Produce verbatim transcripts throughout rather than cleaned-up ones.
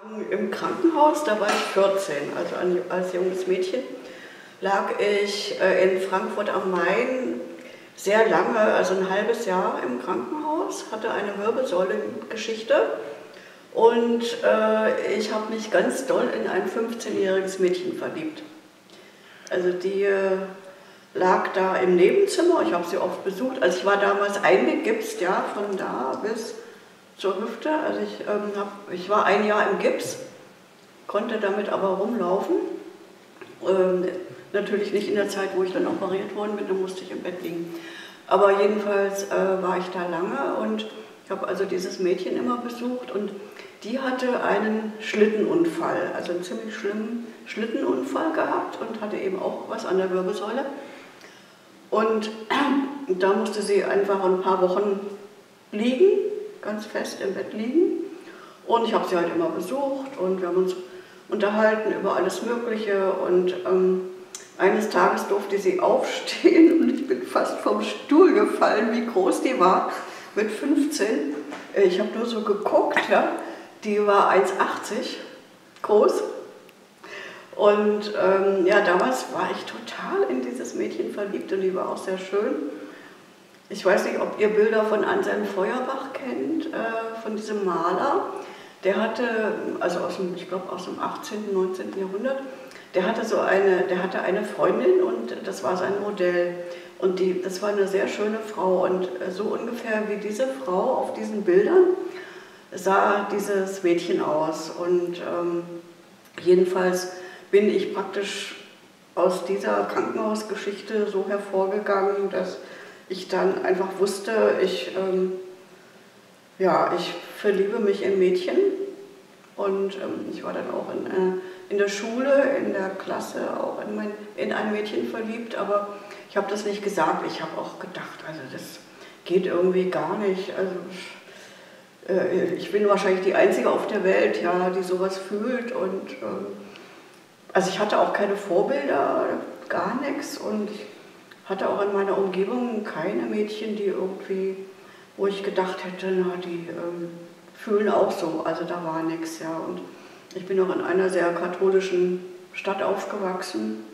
Im Krankenhaus, da war ich vierzehn, also als junges Mädchen, lag ich in Frankfurt am Main sehr lange, also ein halbes Jahr im Krankenhaus, hatte eine Wirbelsäulengeschichte und äh, ich habe mich ganz doll in ein fünfzehnjähriges Mädchen verliebt. Also die äh, lag da im Nebenzimmer, ich habe sie oft besucht, also ich war damals eingegipst, ja, von da bis zur Hüfte, also ich, ähm, hab, ich war ein Jahr im Gips, konnte damit aber rumlaufen, ähm, natürlich nicht in der Zeit, wo ich dann operiert worden bin, da musste ich im Bett liegen. Aber jedenfalls äh, war ich da lange und ich habe also dieses Mädchen immer besucht und die hatte einen Schlittenunfall, also einen ziemlich schlimmen Schlittenunfall gehabt und hatte eben auch was an der Wirbelsäule. Und da musste sie einfach ein paar Wochen liegen, ganz fest im Bett liegen. Und ich habe sie halt immer besucht und wir haben uns unterhalten über alles Mögliche. Und ähm, eines Tages durfte sie aufstehen und ich bin fast vom Stuhl gefallen, wie groß die war, mit fünfzehn. Ich habe nur so geguckt, ja. Die war eins achtzig groß. Und ähm, ja, damals war ich total in dieses Mädchen verliebt und die war auch sehr schön. Ich weiß nicht, ob ihr Bilder von Anselm Feuerbach kennt, äh, von diesem Maler. Der hatte, also aus dem, ich glaube aus dem achtzehnten, neunzehnten Jahrhundert, der hatte so eine, der hatte eine Freundin und das war sein Modell. Und die, das war eine sehr schöne Frau und so ungefähr wie diese Frau auf diesen Bildern sah dieses Mädchen aus. Und ähm, jedenfalls bin ich praktisch aus dieser Krankenhausgeschichte so hervorgegangen, dass ich dann einfach wusste, ich, ähm, ja, ich verliebe mich in Mädchen und ähm, ich war dann auch in, äh, in der Schule, in der Klasse auch in, mein, in ein Mädchen verliebt, aber ich habe das nicht gesagt, ich habe auch gedacht, also das geht irgendwie gar nicht, also äh, ich bin wahrscheinlich die Einzige auf der Welt, ja, die sowas fühlt und ähm, also ich hatte auch keine Vorbilder, gar nichts und ich hatte auch in meiner Umgebung keine Mädchen, die irgendwie, wo ich gedacht hätte, na, die ähm, fühlen auch so, also da war nichts, ja. Und ich bin auch in einer sehr katholischen Stadt aufgewachsen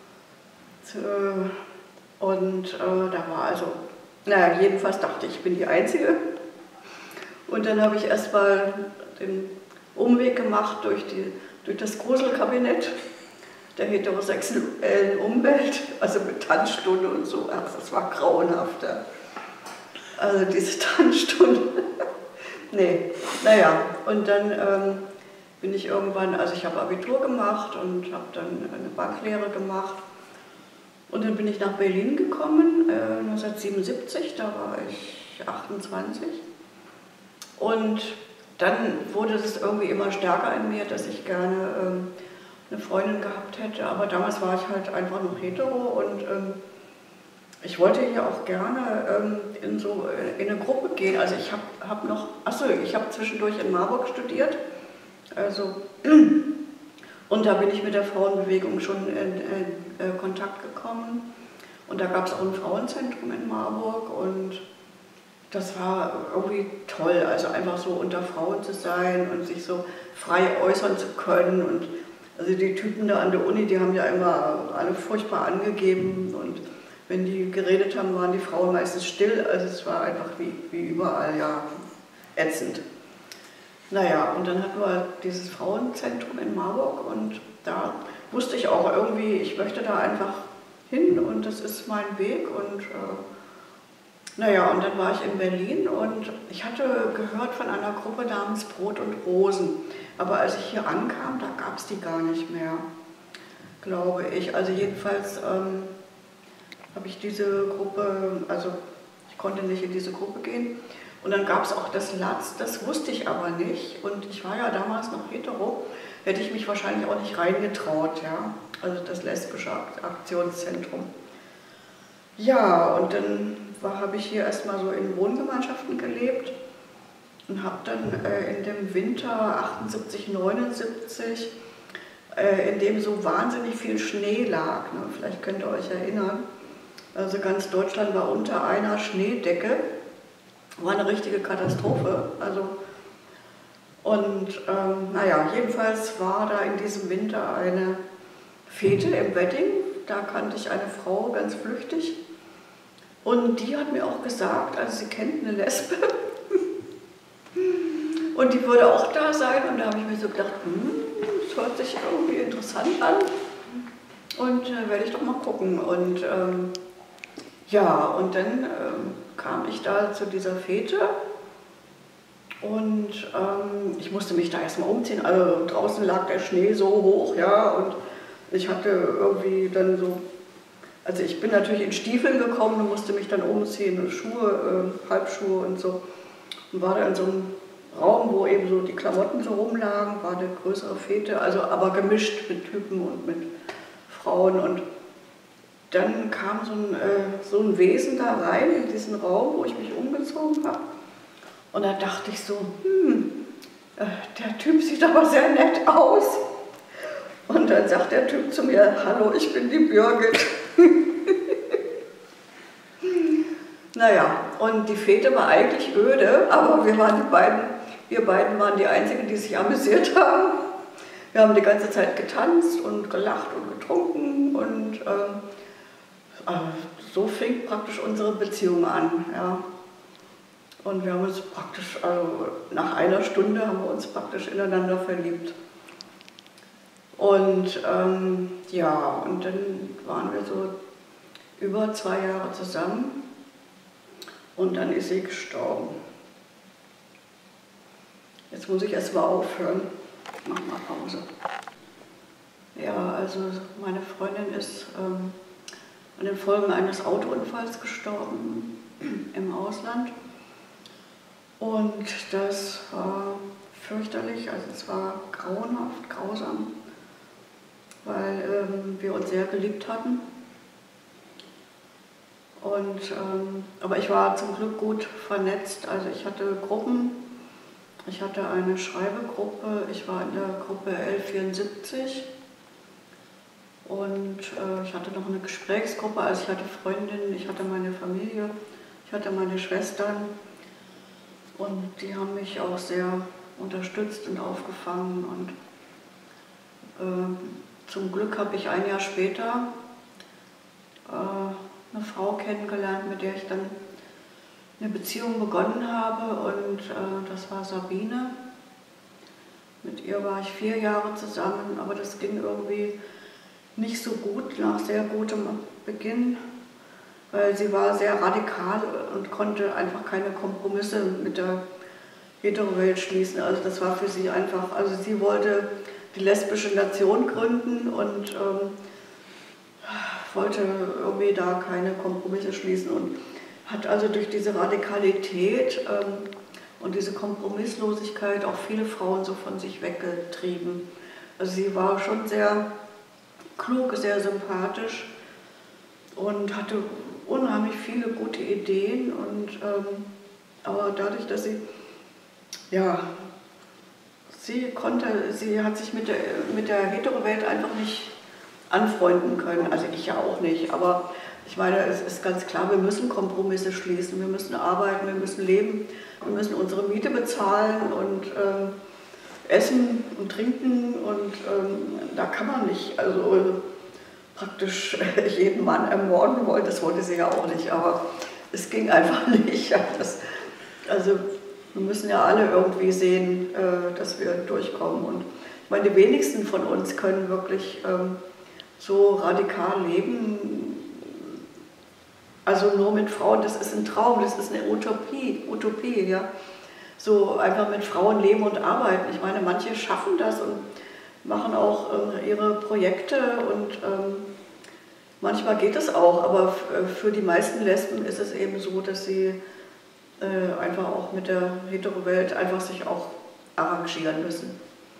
und äh, da war also, naja, jedenfalls dachte ich, ich bin die Einzige. Und dann habe ich erstmal den Umweg gemacht durch, die, durch das Gruselkabinett der heterosexuellen Umwelt, also mit Tanzstunde und so, ach, das war grauenhaft. Ja. Also diese Tanzstunde, nee, naja, und dann ähm, bin ich irgendwann, also ich habe Abitur gemacht und habe dann eine Banklehre gemacht und dann bin ich nach Berlin gekommen, äh, neunzehnhundertsiebenundsiebzig, da war ich achtundzwanzig und dann wurde das irgendwie immer stärker in mir, dass ich gerne ähm, eine Freundin gehabt hätte, aber damals war ich halt einfach noch hetero und ähm, ich wollte hier auch gerne ähm, in so in eine Gruppe gehen. Also ich habe hab noch, achso, ich habe zwischendurch in Marburg studiert, also und da bin ich mit der Frauenbewegung schon in, in, in Kontakt gekommen und da gab es auch ein Frauenzentrum in Marburg und das war irgendwie toll, also einfach so unter Frauen zu sein und sich so frei äußern zu können und also die Typen da an der Uni, die haben ja immer alle furchtbar angegeben und wenn die geredet haben, waren die Frauen meistens still, also es war einfach wie, wie überall, ja, ätzend. Naja, und dann hatten wir dieses Frauenzentrum in Marburg und da wusste ich auch irgendwie, ich möchte da einfach hin und das ist mein Weg und äh, naja, und dann war ich in Berlin und ich hatte gehört von einer Gruppe namens Brot und Rosen. Aber als ich hier ankam, da gab es die gar nicht mehr, glaube ich. Also jedenfalls ähm, habe ich diese Gruppe, also ich konnte nicht in diese Gruppe gehen. Und dann gab es auch das Latz, das wusste ich aber nicht. Und ich war ja damals noch hetero, hätte ich mich wahrscheinlich auch nicht reingetraut, ja. Also das lesbische Aktionszentrum. Ja, und dann habe ich hier erstmal so in Wohngemeinschaften gelebt und habe dann äh, in dem Winter achtundsiebzig, neunundsiebzig, äh, in dem so wahnsinnig viel Schnee lag, ne? Vielleicht könnt ihr euch erinnern, also ganz Deutschland war unter einer Schneedecke, war eine richtige Katastrophe, also Und ähm, naja, jedenfalls war da in diesem Winter eine Fete im Wedding. Da kannte ich eine Frau ganz flüchtig. Und die hat mir auch gesagt, also sie kennt eine Lesbe. Und die würde auch da sein. Und da habe ich mir so gedacht, hm, das hört sich irgendwie interessant an. Und äh, werde ich doch mal gucken. Und ähm, ja, und dann ähm, kam ich da zu dieser Fete. Und ähm, ich musste mich da erstmal umziehen. Also draußen lag der Schnee so hoch, ja. Und ich hatte irgendwie dann so, also ich bin natürlich in Stiefeln gekommen und musste mich dann umziehen, und Schuhe, äh, Halbschuhe und so. Und war da in so einem Raum, wo eben so die Klamotten so rumlagen, war eine größere Fete, also aber gemischt mit Typen und mit Frauen. Und dann kam so ein, äh, so ein Wesen da rein in diesen Raum, wo ich mich umgezogen habe. Und da dachte ich so, hm, äh, der Typ sieht aber sehr nett aus. Und dann sagt der Typ zu mir, hallo, ich bin die Birgit. Naja, und die Fete war eigentlich öde, aber wir waren die beiden, wir beiden waren die Einzigen, die sich amüsiert haben. Wir haben die ganze Zeit getanzt und gelacht und getrunken und äh, so fing praktisch unsere Beziehung an. Ja. Und wir haben uns praktisch, also nach einer Stunde haben wir uns praktisch ineinander verliebt. Und ähm, ja, und dann waren wir so über zwei Jahre zusammen und dann ist sie gestorben. Jetzt muss ich erst mal aufhören. Ich mach mal Pause. Ja, also meine Freundin ist ähm, an den Folgen eines Autounfalls gestorben im Ausland. Und das war fürchterlich, also es war grauenhaft, grausam, weil ähm, wir uns sehr geliebt hatten. Und, ähm, aber ich war zum Glück gut vernetzt, also ich hatte Gruppen, ich hatte eine Schreibegruppe, ich war in der Gruppe L vierundsiebzig und äh, ich hatte noch eine Gesprächsgruppe, also ich hatte Freundinnen, ich hatte meine Familie, ich hatte meine Schwestern. Und die haben mich auch sehr unterstützt und aufgefangen. Und äh, zum Glück habe ich ein Jahr später äh, eine Frau kennengelernt, mit der ich dann eine Beziehung begonnen habe. Und äh, das war Sabine. Mit ihr war ich vier Jahre zusammen, aber das ging irgendwie nicht so gut nach sehr gutem Beginn. Weil sie war sehr radikal und konnte einfach keine Kompromisse mit der Hetero-Welt schließen. Also das war für sie einfach, also sie wollte die lesbische Nation gründen und ähm, wollte irgendwie da keine Kompromisse schließen und hat also durch diese Radikalität ähm, und diese Kompromisslosigkeit auch viele Frauen so von sich weggetrieben. Also sie war schon sehr klug, sehr sympathisch und hatte unheimlich viele gute Ideen, und, ähm, aber dadurch, dass sie, ja, sie konnte, sie hat sich mit der, mit der Hetero-Welt einfach nicht anfreunden können, also ich ja auch nicht, aber ich meine, es ist ganz klar, wir müssen Kompromisse schließen, wir müssen arbeiten, wir müssen leben, wir müssen unsere Miete bezahlen und ähm, essen und trinken und ähm, da kann man nicht, also praktisch jeden Mann ermorden wollte, das wollte sie ja auch nicht, aber es ging einfach nicht. Das, also wir müssen ja alle irgendwie sehen, dass wir durchkommen. Und ich meine, die wenigsten von uns können wirklich so radikal leben, also nur mit Frauen, das ist ein Traum, das ist eine Utopie, Utopie, ja. So einfach mit Frauen leben und arbeiten. Ich meine, manche schaffen das und machen auch äh, ihre Projekte und ähm, manchmal geht es auch, aber für die meisten Lesben ist es eben so, dass sie äh, einfach auch mit der Hetero-Welt einfach sich auch arrangieren müssen.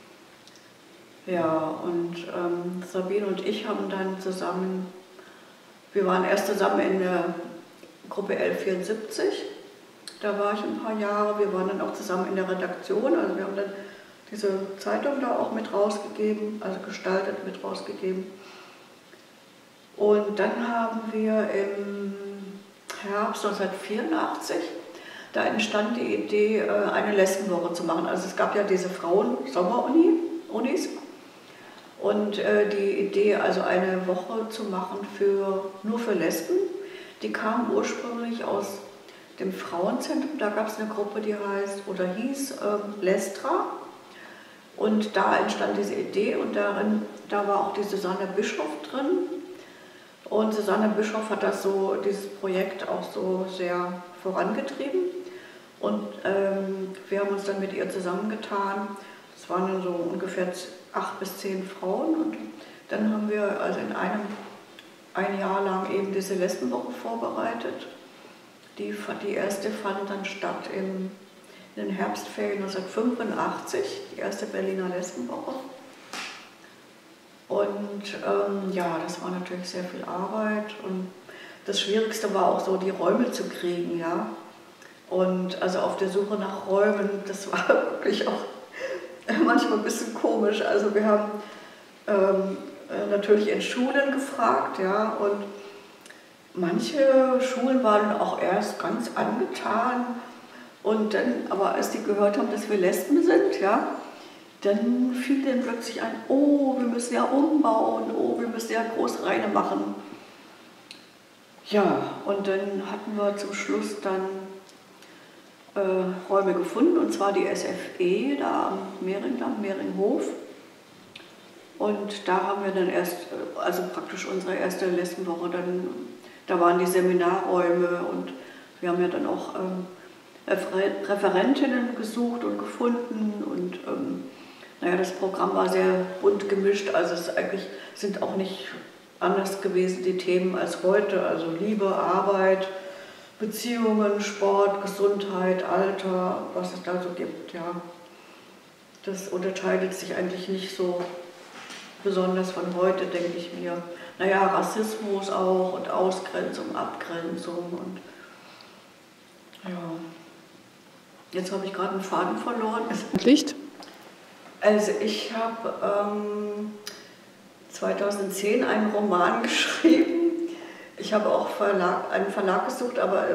Ja, und ähm, Sabine und ich haben dann zusammen, wir waren erst zusammen in der Gruppe L vierundsiebzig, da war ich ein paar Jahre, wir waren dann auch zusammen in der Redaktion, also wir haben dann diese Zeitung da auch mit rausgegeben, also gestaltet mit rausgegeben. Und dann haben wir im Herbst neunzehnhundertvierundachtzig, da entstand die Idee, eine Lesbenwoche zu machen. Also es gab ja diese Frauen-Sommer-Unis und die Idee, also eine Woche zu machen für, nur für Lesben, die kam ursprünglich aus dem Frauenzentrum. Da gab es eine Gruppe, die heißt oder hieß äh, Lestra. Und da entstand diese Idee und darin, da war auch die Susanne Bischof drin. Und Susanne Bischof hat das so, dieses Projekt auch so sehr vorangetrieben. Und ähm, wir haben uns dann mit ihr zusammengetan. Es waren dann so ungefähr acht bis zehn Frauen. Und dann haben wir also in einem ein Jahr lang eben diese Lesbenwoche vorbereitet. Die, die erste fand dann statt im, in den Herbstferien neunzehnhundertfünfundachtzig, die erste Berliner Lesbenwoche. Und ähm, ja, das war natürlich sehr viel Arbeit und das Schwierigste war auch so, die Räume zu kriegen, ja. Und also auf der Suche nach Räumen, das war wirklich auch manchmal ein bisschen komisch. Also wir haben ähm, natürlich in Schulen gefragt, ja, und manche Schulen waren auch erst ganz angetan und dann, aber als die gehört haben, dass wir Lesben sind, ja, dann fiel denen plötzlich ein, oh, wir müssen ja umbauen, oh, wir müssen ja Großreine machen. Ja, und dann hatten wir zum Schluss dann äh, Räume gefunden, und zwar die S F E, da am Mehringdamm, Mehringhof. Und da haben wir dann erst, also praktisch unsere erste Lesbenwoche, dann, da waren die Seminarräume und wir haben ja dann auch ähm, Referentinnen gesucht und gefunden und ähm, naja, das Programm war sehr bunt gemischt, also es eigentlich sind auch nicht anders gewesen die Themen als heute, also Liebe, Arbeit, Beziehungen, Sport, Gesundheit, Alter, was es da so gibt, ja. Das unterscheidet sich eigentlich nicht so besonders von heute, denke ich mir. Naja, Rassismus auch und Ausgrenzung, Abgrenzung und ja. Jetzt habe ich gerade einen Faden verloren. Licht? Also ich habe ähm, zweitausendzehn einen Roman geschrieben. Ich habe auch Verlag, einen Verlag gesucht, aber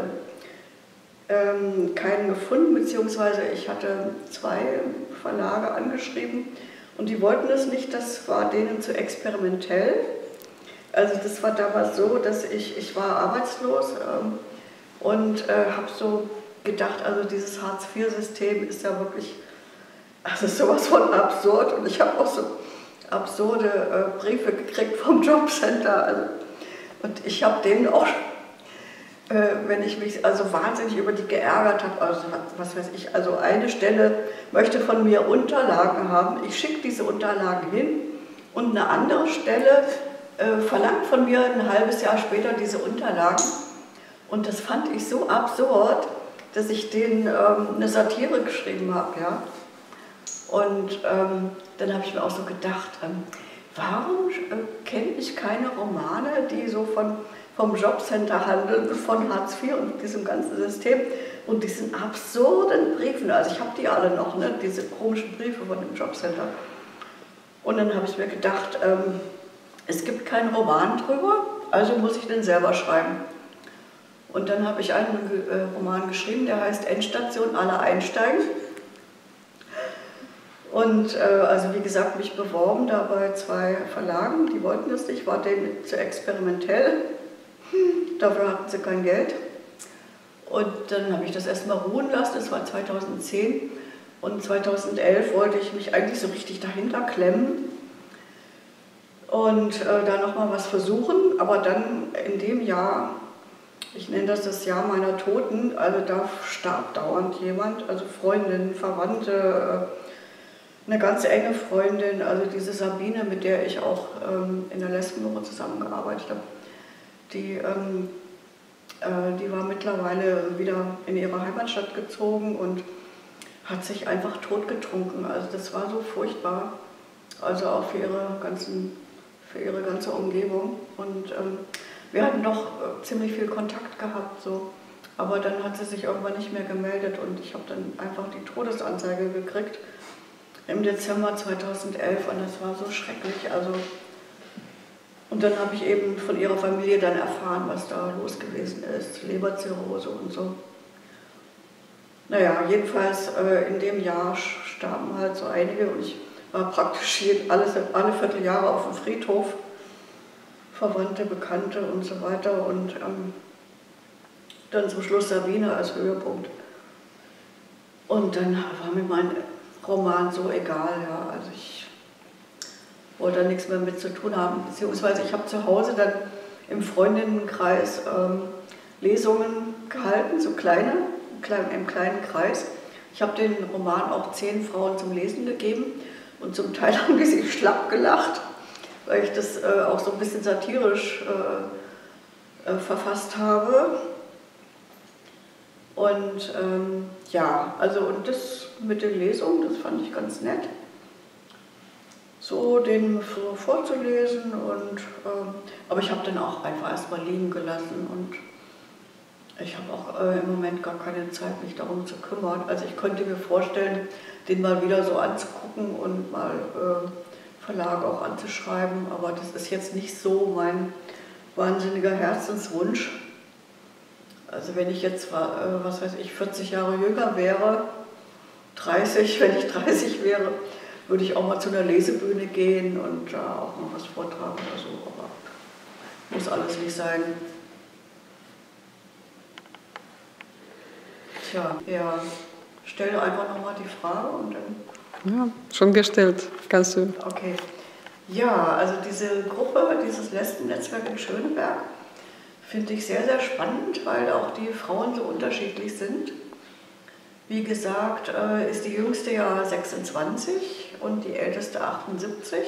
ähm, keinen gefunden, beziehungsweise ich hatte zwei Verlage angeschrieben und die wollten es nicht, das war denen zu experimentell. Also das war damals so, dass ich, ich war arbeitslos ähm, und äh, habe so gedacht, also dieses Hartz vier System ist ja wirklich, also sowas von absurd und ich habe auch so absurde äh, Briefe gekriegt vom Jobcenter. Also, und ich habe denen auch, äh, wenn ich mich also wahnsinnig über die geärgert habe, also was weiß ich, also eine Stelle möchte von mir Unterlagen haben, ich schicke diese Unterlagen hin und eine andere Stelle äh, verlangt von mir ein halbes Jahr später diese Unterlagen und das fand ich so absurd, dass ich denen ähm, eine Satire geschrieben habe, ja. Und ähm, dann habe ich mir auch so gedacht, ähm, warum äh, kenne ich keine Romane, die so von, vom Jobcenter handeln, von Hartz vier und diesem ganzen System und diesen absurden Briefen. Also ich habe die alle noch, ne, diese komischen Briefe von dem Jobcenter. Und dann habe ich mir gedacht, ähm, es gibt keinen Roman drüber, also muss ich den selber schreiben. Und dann habe ich einen äh, Roman geschrieben, der heißt Endstation, alle einsteigen. Und äh, also wie gesagt, mich beworben da bei zwei Verlagen, die wollten das nicht, war denen zu experimentell. Dafür hatten sie kein Geld. Und dann habe ich das erstmal ruhen lassen, das war zweitausendzehn. Und zweitausendelf wollte ich mich eigentlich so richtig dahinter klemmen und äh, da nochmal was versuchen. Aber dann in dem Jahr, ich nenne das das Jahr meiner Toten, also da starb dauernd jemand, also Freundinnen, Verwandte, eine ganz enge Freundin, also diese Sabine, mit der ich auch ähm, in der Lesbenwoche zusammengearbeitet habe, die, ähm, äh, die war mittlerweile wieder in ihre Heimatstadt gezogen und hat sich einfach totgetrunken. Also das war so furchtbar, also auch für ihre, ganzen, für ihre ganze Umgebung. Und ähm, wir hatten doch äh, ziemlich viel Kontakt gehabt, so. Aber dann hat sie sich irgendwann nicht mehr gemeldet und ich habe dann einfach die Todesanzeige gekriegt im Dezember zweitausendelf und das war so schrecklich. Also, und dann habe ich eben von ihrer Familie dann erfahren, was da los gewesen ist, Leberzirrhose und so. Naja, jedenfalls äh, in dem Jahr starben halt so einige und ich war praktisch jeden, alles, alle Vierteljahre auf dem Friedhof, Verwandte, Bekannte und so weiter und ähm, dann zum Schluss Sabine als Höhepunkt. Und dann war mir mein Roman so egal, ja, also ich wollte da nichts mehr mit zu tun haben, beziehungsweise ich habe zu Hause dann im Freundinnenkreis ähm, Lesungen gehalten, so kleine, im kleinen Kreis. Ich habe den Roman auch zehn Frauen zum Lesen gegeben und zum Teil haben die sich schlapp gelacht, weil ich das äh, auch so ein bisschen satirisch äh, äh, verfasst habe. Und ähm, ja, also und das mit den Lesungen, das fand ich ganz nett, so den so vorzulesen. Und, ähm, aber ich habe den auch einfach erstmal liegen gelassen und ich habe auch äh, im Moment gar keine Zeit, mich darum zu kümmern. Also ich könnte mir vorstellen, den mal wieder so anzugucken und mal äh, Verlag auch anzuschreiben, aber das ist jetzt nicht so mein wahnsinniger Herzenswunsch. Also wenn ich jetzt, äh, was weiß ich, vierzig Jahre jünger wäre, dreißig, wenn ich dreißig wäre, würde ich auch mal zu einer Lesebühne gehen und äh, auch mal was vortragen oder so, aber muss alles nicht sein. Tja, ja, stell einfach nochmal die Frage und dann... Ja, schon gestellt, kannst du. Okay. Ja, also diese Gruppe, dieses Lesbennetzwerk in Schöneberg, finde ich sehr, sehr spannend, weil auch die Frauen so unterschiedlich sind. Wie gesagt, äh, ist die jüngste ja sechsundzwanzig und die älteste achtundsiebzig.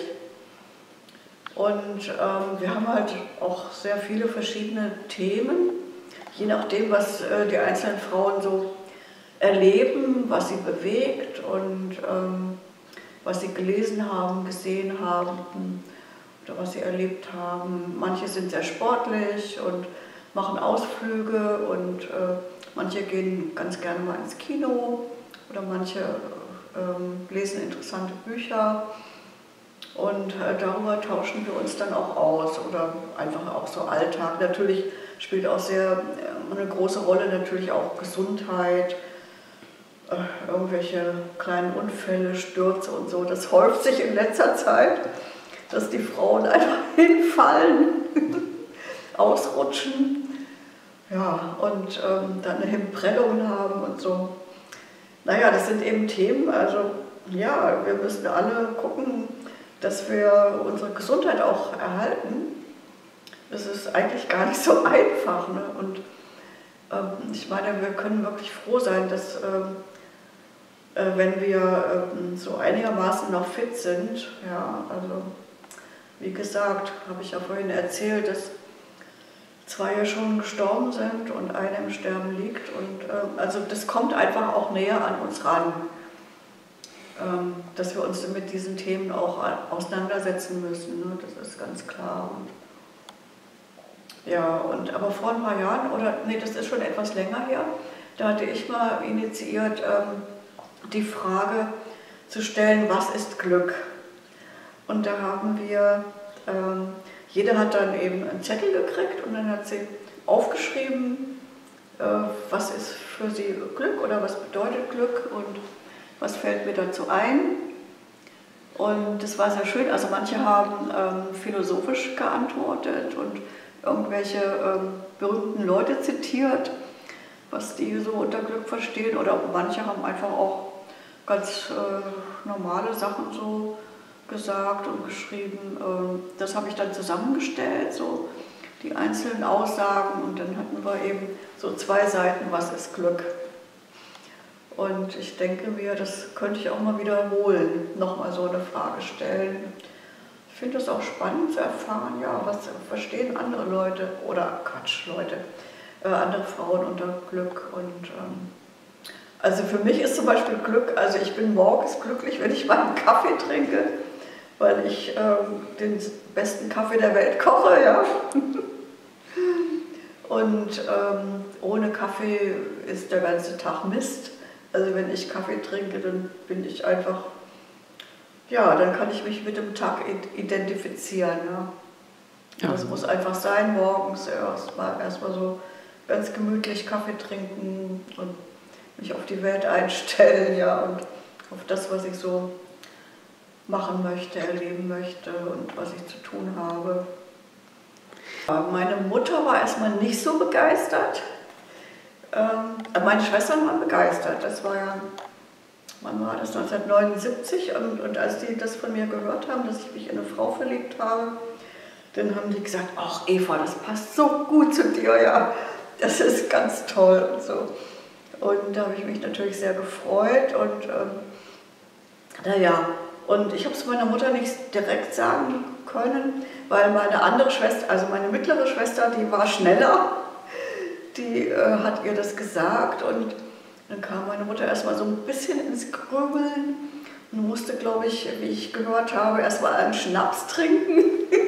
Und ähm, wir haben halt auch sehr viele verschiedene Themen, je nachdem, was äh, die einzelnen Frauen so erleben, was sie bewegt und ähm, was sie gelesen haben, gesehen haben oder was sie erlebt haben. Manche sind sehr sportlich und machen Ausflüge und äh, manche gehen ganz gerne mal ins Kino oder manche äh, lesen interessante Bücher. Und äh, darüber tauschen wir uns dann auch aus oder einfach auch so Alltag. Natürlich spielt auch sehr äh, eine große Rolle natürlich auch Gesundheit, äh, irgendwelche kleinen Unfälle, Stürze und so. Das häuft sich in letzter Zeit, dass die Frauen einfach hinfallen, ausrutschen, ja, und ähm, dann eine Hemprellung haben und so. Naja, das sind eben Themen, also ja, wir müssen alle gucken, dass wir unsere Gesundheit auch erhalten. Das ist eigentlich gar nicht so einfach. Ne? Und ähm, ich meine, wir können wirklich froh sein, dass ähm, äh, wenn wir ähm, so einigermaßen noch fit sind, ja, also wie gesagt, habe ich ja vorhin erzählt, dass zwei ja schon gestorben sind und einer im Sterben liegt. Und ähm, also das kommt einfach auch näher an uns ran. Dass wir uns mit diesen Themen auch auseinandersetzen müssen, ne? Das ist ganz klar. Und ja, und, aber vor ein paar Jahren, oder nee, das ist schon etwas länger her, da hatte ich mal initiiert, ähm, die Frage zu stellen, was ist Glück? Und da haben wir, ähm, jeder hat dann eben einen Zettel gekriegt und dann hat sie aufgeschrieben, äh, was ist für sie Glück oder was bedeutet Glück und was fällt mir dazu ein? Und das war sehr schön. Also manche haben ähm, philosophisch geantwortet und irgendwelche ähm, berühmten Leute zitiert, was die so unter Glück verstehen. Oder manche haben einfach auch ganz äh, normale Sachen so gesagt und geschrieben. Ähm, das habe ich dann zusammengestellt, so die einzelnen Aussagen. Und dann hatten wir eben so zwei Seiten, was ist Glück? Und ich denke mir, das könnte ich auch mal wiederholen, nochmal so eine Frage stellen. Ich finde es auch spannend zu erfahren, ja, was verstehen andere Leute, oder Quatsch, Leute, äh, andere Frauen unter Glück. Und ähm, also für mich ist zum Beispiel Glück, also ich bin morgens glücklich, wenn ich meinen Kaffee trinke, weil ich ähm, den besten Kaffee der Welt koche, ja. Und ähm, ohne Kaffee ist der ganze Tag Mist. Also wenn ich Kaffee trinke, dann bin ich einfach, ja, dann kann ich mich mit dem Tag identifizieren. Ja. Ja. Das muss einfach sein, morgens erstmal erst mal so ganz gemütlich Kaffee trinken und mich auf die Welt einstellen, ja, und auf das, was ich so machen möchte, erleben möchte und was ich zu tun habe. Meine Mutter war erstmal nicht so begeistert. Ähm, meine Schwestern waren begeistert. Das war ja, wann war das, neunzehnhundertneunundsiebzig, und, und als die das von mir gehört haben, dass ich mich in eine Frau verliebt habe, dann haben die gesagt, ach Eva, das passt so gut zu dir, ja, das ist ganz toll und so. Und da habe ich mich natürlich sehr gefreut und ähm, naja, und ich habe es meiner Mutter nicht direkt sagen können, weil meine andere Schwester, also meine mittlere Schwester, die war schneller, die äh, hat ihr das gesagt, und dann kam meine Mutter erstmal so ein bisschen ins Grübeln und musste, glaube ich, wie ich gehört habe, erstmal einen Schnaps trinken.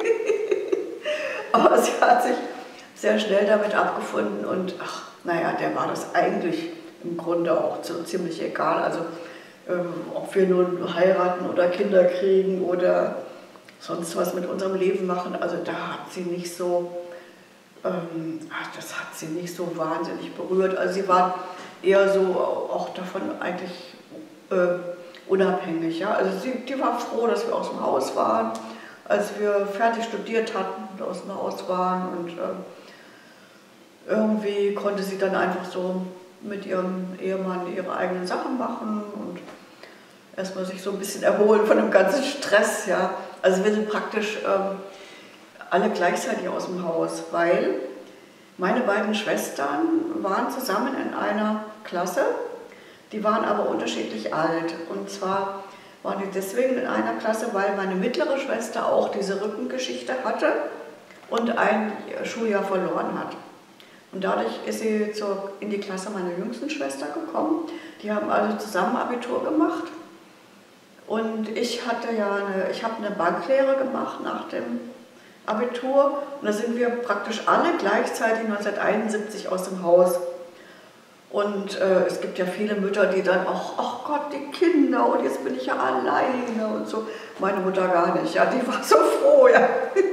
Aber sie hat sich sehr schnell damit abgefunden und ach, naja, der war das eigentlich im Grunde auch so ziemlich egal. Also ähm, ob wir nun heiraten oder Kinder kriegen oder sonst was mit unserem Leben machen, also da hat sie nicht so, ähm, ach, das hat sie nicht so wahnsinnig berührt. Also sie war eher so auch davon eigentlich äh, unabhängig. Ja? Also sie, die war froh, dass wir aus dem Haus waren, als wir fertig studiert hatten und aus dem Haus waren, und äh, irgendwie konnte sie dann einfach so mit ihrem Ehemann ihre eigenen Sachen machen und erstmal sich so ein bisschen erholen von dem ganzen Stress. Ja. Also wir sind praktisch ähm, alle gleichzeitig aus dem Haus, weil meine beiden Schwestern waren zusammen in einer Klasse, die waren aber unterschiedlich alt. Und zwar waren die deswegen in einer Klasse, weil meine mittlere Schwester auch diese Rückengeschichte hatte und ein Schuljahr verloren hat. Und dadurch ist sie zur, in die Klasse meiner jüngsten Schwester gekommen. Die haben also zusammen Abitur gemacht. Und ich hatte ja eine, ich habe eine Banklehre gemacht nach dem Abitur. Und da sind wir praktisch alle gleichzeitig neunzehnhunderteinundsiebzig aus dem Haus. Und äh, es gibt ja viele Mütter, die dann auch, ach Gott, die Kinder, und jetzt bin ich ja alleine und so. Meine Mutter gar nicht, ja, die war so froh, ja.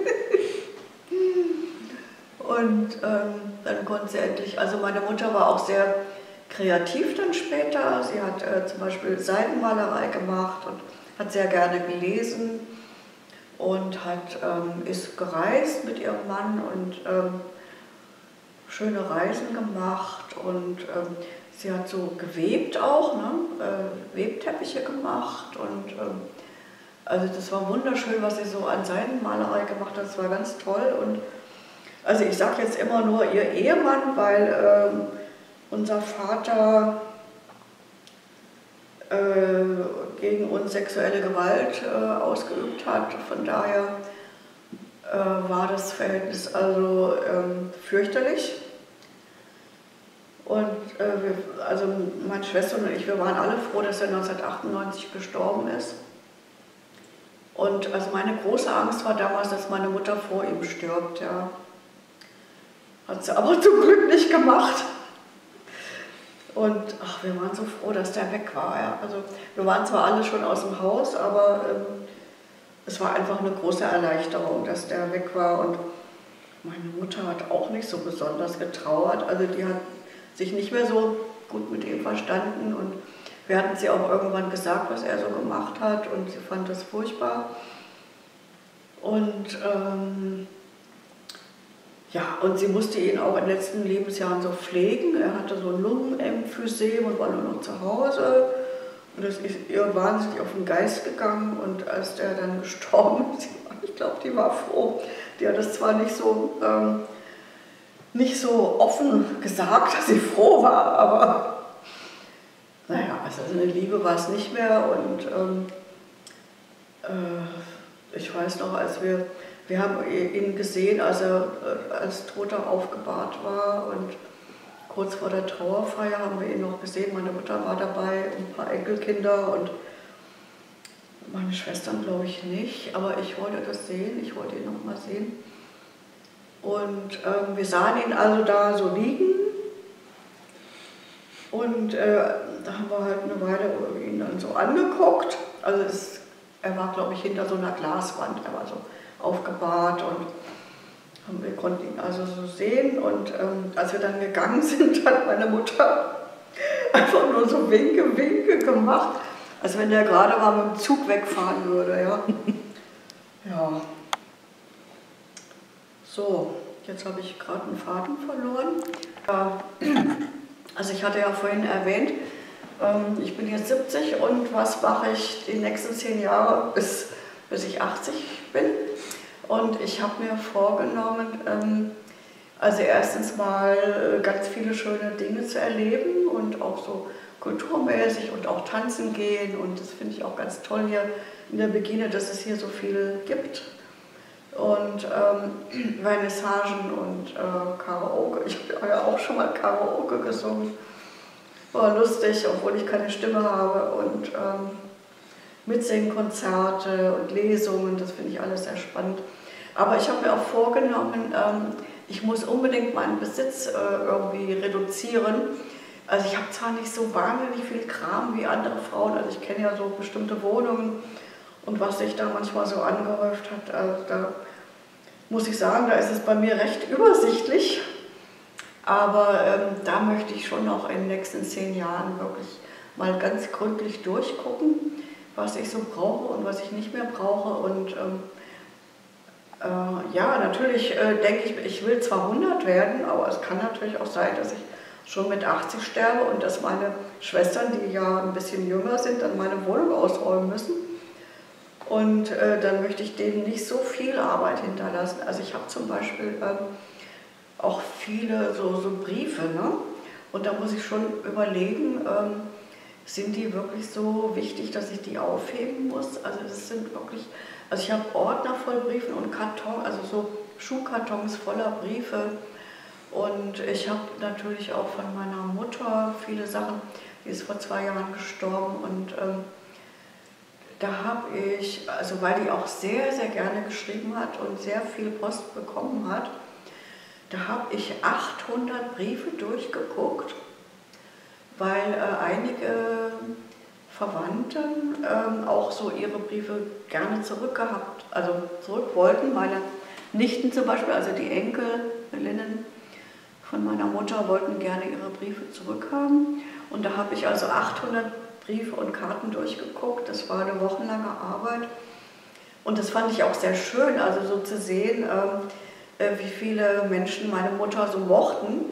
Und ähm, dann konnte sie endlich, also meine Mutter war auch sehr kreativ dann später. Sie hat äh, zum Beispiel Seidenmalerei gemacht und hat sehr gerne gelesen und hat, ähm, ist gereist mit ihrem Mann und ähm, schöne Reisen gemacht, und ähm, sie hat so gewebt auch, ne? äh, Webteppiche gemacht, und ähm, also das war wunderschön, was sie so an Seidenmalerei gemacht hat, das war ganz toll. Und also ich sage jetzt immer nur ihr Ehemann, weil ähm, unser Vater äh, gegen uns sexuelle Gewalt äh, ausgeübt hat, von daher äh, war das Verhältnis also ähm, fürchterlich. Und äh, wir, also meine Schwester und ich, wir waren alle froh, dass er neunzehnhundertachtundneunzig gestorben ist. Und also meine große Angst war damals, dass meine Mutter vor ihm stirbt. Ja. Hat sie aber zum Glück nicht gemacht. Und ach, wir waren so froh, dass der weg war. Ja. Also wir waren zwar alle schon aus dem Haus, aber ähm, es war einfach eine große Erleichterung, dass der weg war. Und meine Mutter hat auch nicht so besonders getrauert. Also die hat sich nicht mehr so gut mit ihm verstanden, und wir hatten sie auch irgendwann gesagt, was er so gemacht hat, und sie fand das furchtbar. Und ähm, ja, und sie musste ihn auch in den letzten Lebensjahren so pflegen. Er hatte so ein Lungenemphysem und war nur noch zu Hause, und das ist ihr wahnsinnig auf den Geist gegangen. Und als der dann gestorben ist, ich glaube, die war froh. Die hat das zwar nicht so ähm, nicht so offen gesagt, dass sie froh war, aber naja, also eine Liebe war es nicht mehr. Und ähm, äh, ich weiß noch, als wir, wir haben ihn gesehen, als er äh, als Toter aufgebahrt war, und kurz vor der Trauerfeier haben wir ihn noch gesehen. Meine Mutter war dabei, ein paar Enkelkinder und meine Schwestern glaube ich nicht, aber ich wollte das sehen, ich wollte ihn noch mal sehen. Und ähm, wir sahen ihn also da so liegen, und äh, da haben wir halt eine Weile ihn dann so angeguckt. Also es, er war, glaube ich, hinter so einer Glaswand, er war so aufgebahrt, und haben, wir konnten ihn also so sehen. Und ähm, als wir dann gegangen sind, hat meine Mutter einfach nur so Winke, Winke gemacht, als wenn der gerade mal mit dem Zug wegfahren würde. Ja. Ja. So, jetzt habe ich gerade einen Faden verloren. Ja. Also ich hatte ja vorhin erwähnt, ich bin jetzt siebzig und was mache ich die nächsten zehn Jahre, bis, bis ich achtzig bin. Und ich habe mir vorgenommen, also erstens mal ganz viele schöne Dinge zu erleben und auch so kulturmäßig und auch tanzen gehen. Und das finde ich auch ganz toll hier in der Begine, dass es hier so viel gibt. Und ähm, Vernissagen und äh, Karaoke. Ich habe ja auch schon mal Karaoke gesungen. War lustig, obwohl ich keine Stimme habe. Und ähm, Mitsingkonzerte und Lesungen, das finde ich alles sehr spannend. Aber ich habe mir auch vorgenommen, ähm, ich muss unbedingt meinen Besitz äh, irgendwie reduzieren. Also ich habe zwar nicht so wahnsinnig viel Kram wie andere Frauen, also ich kenne ja so bestimmte Wohnungen und was sich da manchmal so angehäuft hat, also da muss ich sagen, da ist es bei mir recht übersichtlich. Aber ähm, da möchte ich schon noch in den nächsten zehn Jahren wirklich mal ganz gründlich durchgucken, was ich so brauche und was ich nicht mehr brauche. Und ähm, äh, ja, natürlich äh, denke ich, ich will zwar hundert werden, aber es kann natürlich auch sein, dass ich schon mit achtzig sterbe und dass meine Schwestern, die ja ein bisschen jünger sind, dann meine Wohnung ausräumen müssen. Und äh, dann möchte ich denen nicht so viel Arbeit hinterlassen. Also ich habe zum Beispiel ähm, auch viele so, so Briefe, ne? Und da muss ich schon überlegen, ähm, sind die wirklich so wichtig, dass ich die aufheben muss? Also das sind wirklich, also ich habe Ordner voll Briefen und Karton, also so Schuhkartons voller Briefe. Und ich habe natürlich auch von meiner Mutter viele Sachen, die ist vor zwei Jahren gestorben und ähm, da habe ich, also weil die auch sehr, sehr gerne geschrieben hat und sehr viel Post bekommen hat, da habe ich achthundert Briefe durchgeguckt, weil äh, einige Verwandten ähm, auch so ihre Briefe gerne zurückgehabt, also zurück wollten. Meine Nichten zum Beispiel, also die Enkelinnen von meiner Mutter, wollten gerne ihre Briefe zurückhaben. Und da habe ich also achthundert Briefe und Karten durchgeguckt. Das war eine wochenlange Arbeit. Und das fand ich auch sehr schön, also so zu sehen, äh, wie viele Menschen meine Mutter so mochten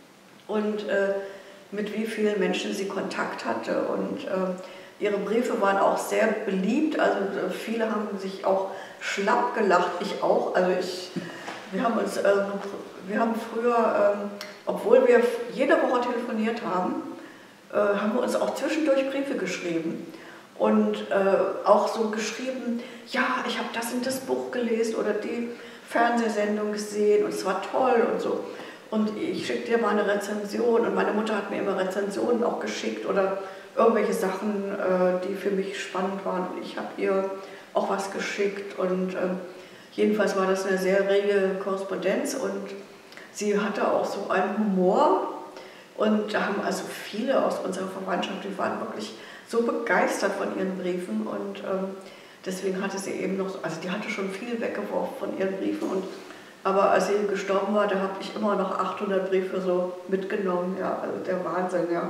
und äh, mit wie vielen Menschen sie Kontakt hatte. Und äh, ihre Briefe waren auch sehr beliebt, also äh, viele haben sich auch schlapp gelacht, ich auch. Also ich, wir haben uns, äh, wir haben früher, äh, obwohl wir jede Woche telefoniert haben, äh, haben wir uns auch zwischendurch Briefe geschrieben. Und äh, auch so geschrieben, ja, ich habe das und das Buch gelesen oder die Fernsehsendung gesehen und es war toll und so. Und ich schickte dir mal eine Rezension und meine Mutter hat mir immer Rezensionen auch geschickt oder irgendwelche Sachen, äh, die für mich spannend waren. Und ich habe ihr auch was geschickt und äh, jedenfalls war das eine sehr rege Korrespondenz und sie hatte auch so einen Humor und da haben also viele aus unserer Verwandtschaft, die waren wirklich so begeistert von ihren Briefen und ähm, deswegen hatte sie eben noch, also die hatte schon viel weggeworfen von ihren Briefen und aber als sie gestorben war, da habe ich immer noch achthundert Briefe so mitgenommen, ja, also der Wahnsinn, ja.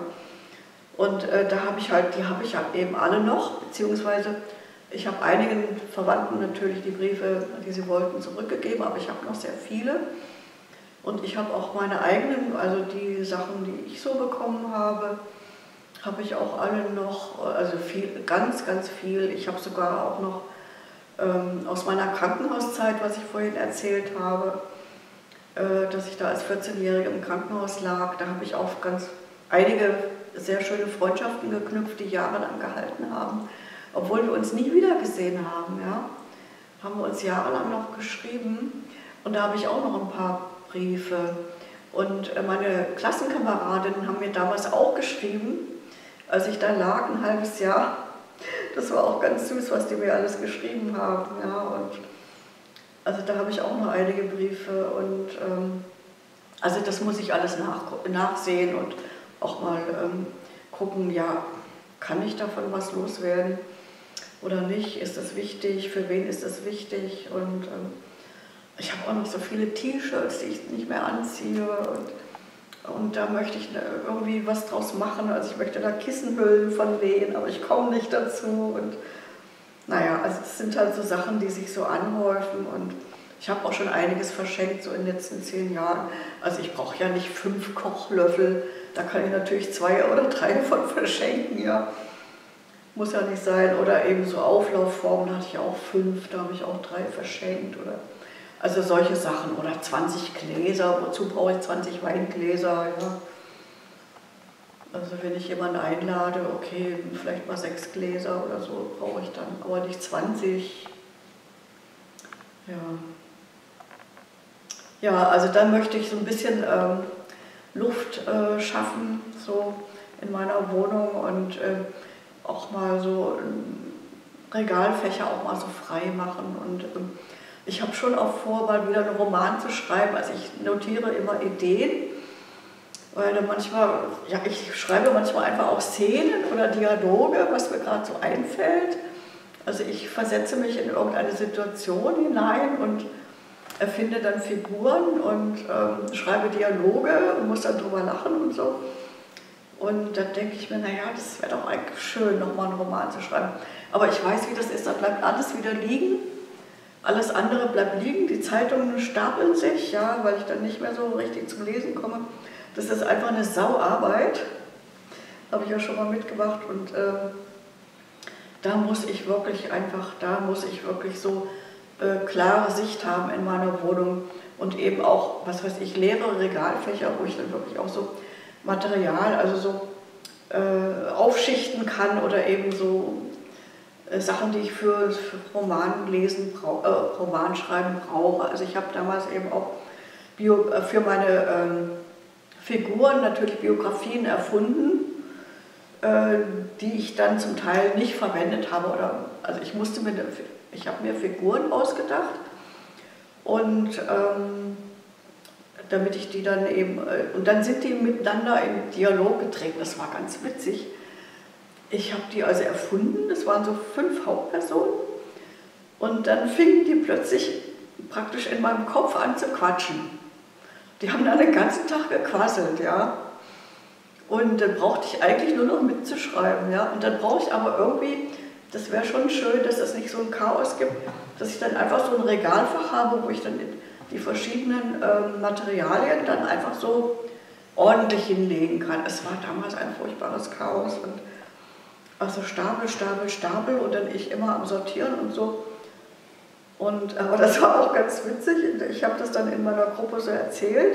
Und äh, da habe ich halt, die habe ich halt eben alle noch, beziehungsweise ich habe einigen Verwandten natürlich die Briefe, die sie wollten, zurückgegeben, aber ich habe noch sehr viele. Und ich habe auch meine eigenen, also die Sachen, die ich so bekommen habe, habe ich auch alle noch, also viel, ganz, ganz viel. Ich habe sogar auch noch ähm, aus meiner Krankenhauszeit, was ich vorhin erzählt habe, äh, dass ich da als vierzehnjährige im Krankenhaus lag. Da habe ich auch ganz einige sehr schöne Freundschaften geknüpft, die jahrelang gehalten haben. Obwohl wir uns nie wieder gesehen haben, ja, haben wir uns jahrelang noch geschrieben. Und da habe ich auch noch ein paar Briefe. Und äh, meine Klassenkameradinnen haben mir damals auch geschrieben, als ich da lag, ein halbes Jahr. Das war auch ganz süß, was die mir alles geschrieben haben. Ja, und also da habe ich auch noch einige Briefe. Und ähm, also das muss ich alles nach, nachsehen und auch mal ähm, gucken, ja, kann ich davon was loswerden oder nicht? Ist das wichtig? Für wen ist das wichtig? Und ähm, ich habe auch noch so viele T-Shirts, die ich nicht mehr anziehe. Und Und da möchte ich irgendwie was draus machen. Also ich möchte da Kissenhüllen von nähen, aber ich komme nicht dazu. Und naja, also es sind halt so Sachen, die sich so anhäufen. Und ich habe auch schon einiges verschenkt, so in den letzten zehn Jahren. Also ich brauche ja nicht fünf Kochlöffel. Da kann ich natürlich zwei oder drei von verschenken, ja. Muss ja nicht sein. Oder eben so Auflaufformen, da hatte ich auch fünf, da habe ich auch drei verschenkt. Oder also solche Sachen. Oder zwanzig Gläser, wozu brauche ich zwanzig Weingläser, ja. Also wenn ich jemanden einlade, okay, vielleicht mal sechs Gläser oder so brauche ich dann, aber nicht zwanzig. Ja. Ja, also da möchte ich so ein bisschen ähm, Luft äh, schaffen, so in meiner Wohnung und äh, auch mal so äh, Regalfächer auch mal so frei machen. Und äh, ich habe schon auch vor, mal wieder einen Roman zu schreiben. Also ich notiere immer Ideen, weil dann manchmal, ja, ich schreibe manchmal einfach auch Szenen oder Dialoge, was mir gerade so einfällt. Also ich versetze mich in irgendeine Situation hinein und erfinde dann Figuren und ähm, schreibe Dialoge und muss dann drüber lachen und so. Und dann denke ich mir, naja, das wäre doch eigentlich schön, nochmal einen Roman zu schreiben. Aber ich weiß, wie das ist, da bleibt alles wieder liegen. Alles andere bleibt liegen, die Zeitungen stapeln sich, ja, weil ich dann nicht mehr so richtig zum Lesen komme. Das ist einfach eine Sauarbeit, habe ich ja schon mal mitgemacht. Und äh, da muss ich wirklich einfach, da muss ich wirklich so äh, klare Sicht haben in meiner Wohnung. Und eben auch, was weiß ich, leere Regalfächer, wo ich dann wirklich auch so Material, also so äh, aufschichten kann oder eben so äh, Sachen, die ich für, für Romanlesen, äh, Romanschreiben brauche. Also ich habe damals eben auch Bio, äh, für meine ähm, Figuren natürlich Biografien erfunden, äh, die ich dann zum Teil nicht verwendet habe. Oder, also ich musste mir, ich habe mir Figuren ausgedacht und ähm, damit ich die dann eben, und dann sind die miteinander in Dialog getreten, das war ganz witzig. Ich habe die also erfunden, das waren so fünf Hauptpersonen und dann fingen die plötzlich praktisch in meinem Kopf an zu quatschen. Die haben dann den ganzen Tag gequasselt, ja. Und dann brauchte ich eigentlich nur noch mitzuschreiben, ja. Und dann brauche ich aber irgendwie, das wäre schon schön, dass es nicht so ein Chaos gibt, dass ich dann einfach so ein Regalfach habe, wo ich dann die verschiedenen ähm, Materialien dann einfach so ordentlich hinlegen kann. Es war damals ein furchtbares Chaos. Und also Stapel, Stapel, Stapel und dann ich immer am Sortieren und so. Und, aber das war auch ganz witzig. Ich habe das dann in meiner Gruppe so erzählt.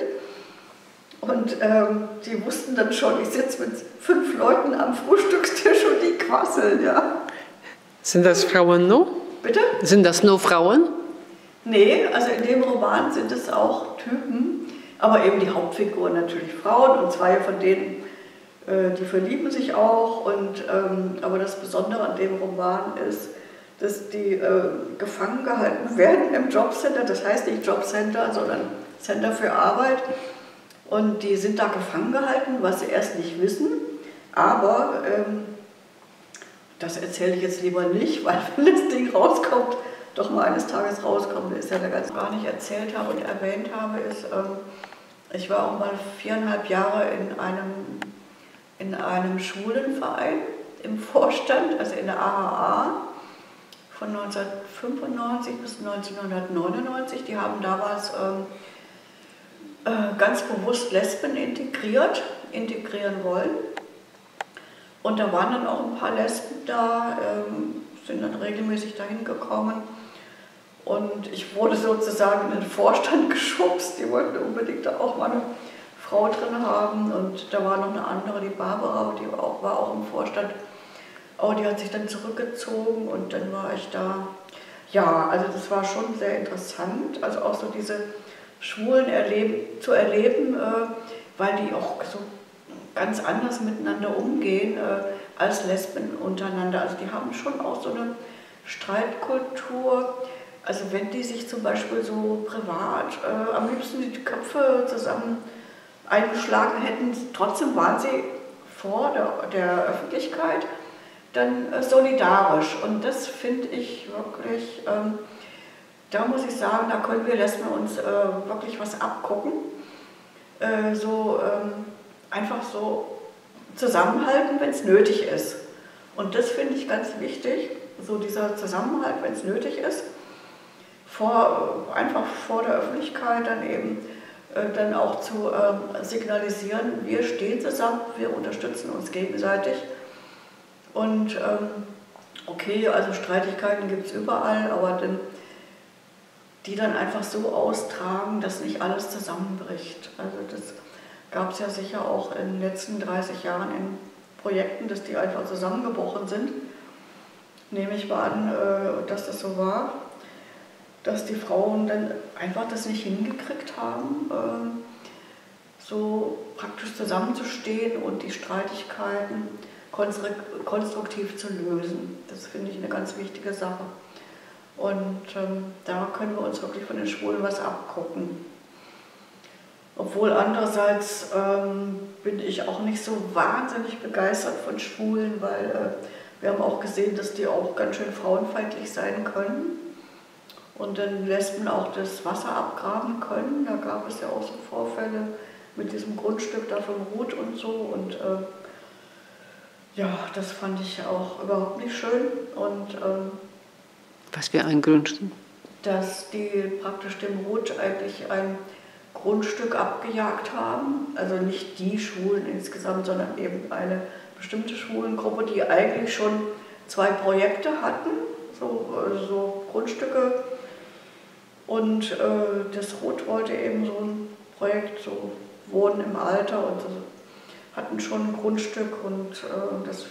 Und ähm, die wussten dann schon, ich sitze mit fünf Leuten am Frühstückstisch und die quasseln, ja. Sind das Frauen nur? Bitte? Sind das nur Frauen? Nee, also in dem Roman sind es auch Typen, aber eben die Hauptfiguren natürlich Frauen und zwei von denen, äh, die verlieben sich auch. Und, ähm, aber das Besondere an dem Roman ist, dass die äh, gefangen gehalten werden im Jobcenter, das heißt nicht Jobcenter, sondern Center für Arbeit. Und die sind da gefangen gehalten, was sie erst nicht wissen, aber ähm, das erzähle ich jetzt lieber nicht, weil wenn das Ding rauskommt, doch mal eines Tages rauskommt, ist ja der ganze gar nicht erzählt habe und erwähnt habe, ist, ähm, ich war auch mal viereinhalb Jahre in einem, in einem Schulenverein im Vorstand, also in der A H A, von neunzehnhundertfünfundneunzig bis neunzehnhundertneunundneunzig. Die haben damals ähm, äh, ganz bewusst Lesben integriert, integrieren wollen. Und da waren dann auch ein paar Lesben da, ähm, sind dann regelmäßig dahin gekommen. Und ich wurde sozusagen in den Vorstand geschubst. Die wollten unbedingt da auch mal eine Frau drin haben. Und da war noch eine andere, die Barbara, die war auch, war auch im Vorstand. Aber die hat sich dann zurückgezogen und dann war ich da. Ja, also das war schon sehr interessant. Also auch so diese Schwulen erleben, zu erleben, äh, weil die auch so ganz anders miteinander umgehen äh, als Lesben untereinander. Also die haben schon auch so eine Streitkultur. Also wenn die sich zum Beispiel so privat äh, am liebsten die Köpfe zusammen eingeschlagen hätten, trotzdem waren sie vor der, der Öffentlichkeit dann äh, solidarisch. Und das finde ich wirklich, ähm, da muss ich sagen, da können wir Lesben uns äh, wirklich was abgucken. äh, so ähm, einfach so zusammenhalten, wenn es nötig ist. Und das finde ich ganz wichtig, so dieser Zusammenhalt, wenn es nötig ist, vor, einfach vor der Öffentlichkeit dann eben äh, dann auch zu ähm, signalisieren, wir stehen zusammen, wir unterstützen uns gegenseitig. Und ähm, okay, also Streitigkeiten gibt es überall, aber dann, die dann einfach so austragen, dass nicht alles zusammenbricht. Also das gab es ja sicher auch in den letzten dreißig Jahren in Projekten, dass die einfach zusammengebrochen sind. Nehme ich mal an, äh, dass das so war, dass die Frauen dann einfach das nicht hingekriegt haben, äh, so praktisch zusammenzustehen und die Streitigkeiten konstruktiv zu lösen. Das finde ich eine ganz wichtige Sache. Und ähm, da können wir uns wirklich von den Schwulen was abgucken. Obwohl andererseits ähm, bin ich auch nicht so wahnsinnig begeistert von Schwulen, weil äh, wir haben auch gesehen, dass die auch ganz schön frauenfeindlich sein können und dann Lesben auch das Wasser abgraben können. Da gab es ja auch so Vorfälle mit diesem Grundstück da von Ruth und so. Und äh, ja, das fand ich auch überhaupt nicht schön. Und ähm, was für ein Grundstück? Dass die praktisch dem Ruth eigentlich ein Grundstück abgejagt haben. Also nicht die Schwulen insgesamt, sondern eben eine bestimmte Schwulengruppe, die eigentlich schon zwei Projekte hatten, so, so Grundstücke. Und äh, das Ruth wollte eben so ein Projekt, so Wohnen im Alter, und so, hatten schon ein Grundstück und, äh, das,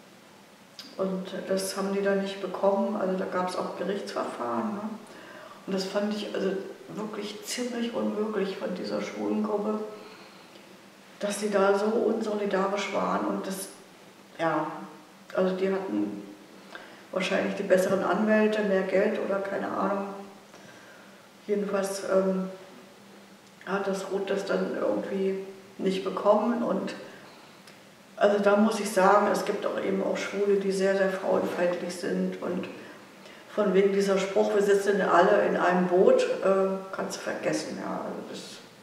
und das haben die dann nicht bekommen. Also da gab es auch Gerichtsverfahren. Ne? Und das fand ich also wirklich ziemlich unmöglich von dieser Schwulengruppe, dass sie da so unsolidarisch waren. Und das, ja, also die hatten wahrscheinlich die besseren Anwälte, mehr Geld oder keine Ahnung. Jedenfalls ähm, hat das Ruth das dann irgendwie nicht bekommen. Und also da muss ich sagen, es gibt auch eben auch Schwule, die sehr, sehr frauenfeindlich sind. Und von wegen dieser Spruch, wir sitzen alle in einem Boot, äh, kannst du vergessen. Ja. Also, das,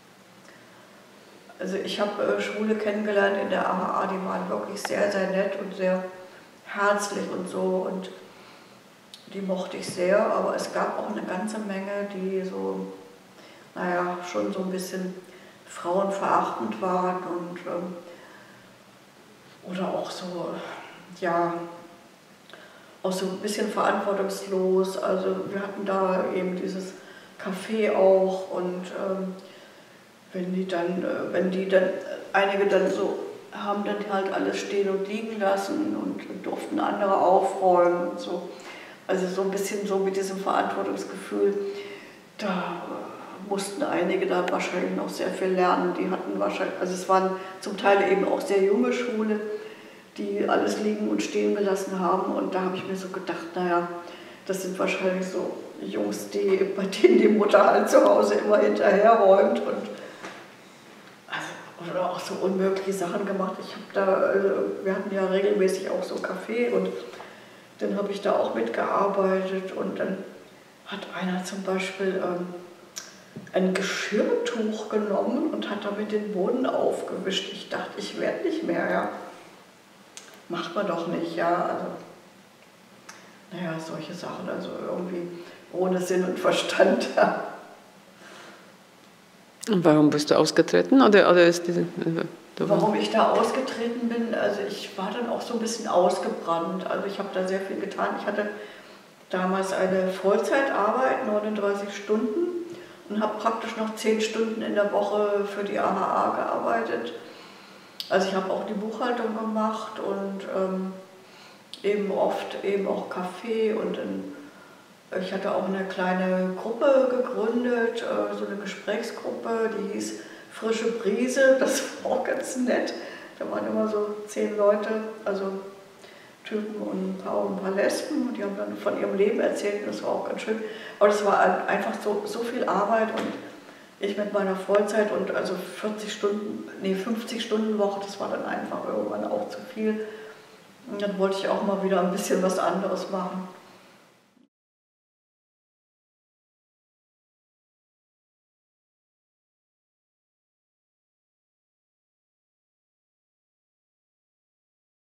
also ich habe äh, Schwule kennengelernt in der A H A, die waren wirklich sehr, sehr nett und sehr herzlich und so. Und die mochte ich sehr, aber es gab auch eine ganze Menge, die so, naja, schon so ein bisschen frauenverachtend waren und ähm, oder auch so, ja, auch so ein bisschen verantwortungslos. Also wir hatten da eben dieses Café auch und ähm, wenn die dann, äh, wenn die dann, einige dann so haben dann halt alles stehen und liegen lassen und durften andere aufräumen und so. Also so ein bisschen so mit diesem Verantwortungsgefühl, da mussten einige da wahrscheinlich noch sehr viel lernen. Die hatten wahrscheinlich, also es waren zum Teil eben auch sehr junge Schwule, die alles liegen und stehen gelassen haben. Und da habe ich mir so gedacht, naja, das sind wahrscheinlich so Jungs, die, bei denen die Mutter halt zu Hause immer hinterherräumt und also, oder auch so unmögliche Sachen gemacht. Ich habe da, also wir hatten ja regelmäßig auch so Kaffee und dann habe ich da auch mitgearbeitet und dann hat einer zum Beispiel ähm, ein Geschirrtuch genommen und hat damit den Boden aufgewischt. Ich dachte, ich werde nicht mehr, ja. Macht man doch nicht, ja. Also, naja, solche Sachen, also irgendwie ohne Sinn und Verstand. Ja. Und warum bist du ausgetreten? Oder, oder ist diese, Warum ich da ausgetreten bin, also ich war dann auch so ein bisschen ausgebrannt. Also ich habe da sehr viel getan. Ich hatte damals eine Vollzeitarbeit, neununddreißig Stunden, und habe praktisch noch zehn Stunden in der Woche für die A H A gearbeitet. Also ich habe auch die Buchhaltung gemacht und ähm, eben oft eben auch Kaffee und in, ich hatte auch eine kleine Gruppe gegründet, äh, so eine Gesprächsgruppe, die hieß Frische Brise, das war auch ganz nett. Da waren immer so zehn Leute, also Typen und ein paar, ein paar Lesben, und die haben dann von ihrem Leben erzählt, das war auch ganz schön. Aber das war einfach so, so viel Arbeit und ich mit meiner Vollzeit und also vierzig Stunden, nee fünfzig Stunden Woche, das war dann einfach irgendwann auch zu viel. Und dann wollte ich auch mal wieder ein bisschen was anderes machen.